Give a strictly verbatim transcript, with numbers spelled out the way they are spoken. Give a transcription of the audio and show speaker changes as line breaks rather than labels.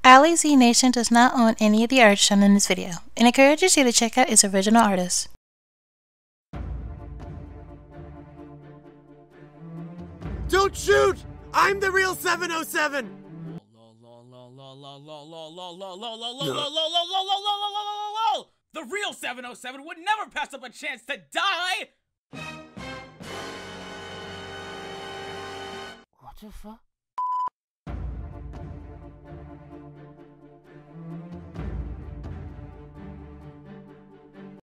Ali Z Nation does not own any of the art shown in this video and encourages you to check out its original artist.
Don't shoot! I'm the real seven oh seven!
The real seven oh seven would never pass up a chance to die!
What the fuck?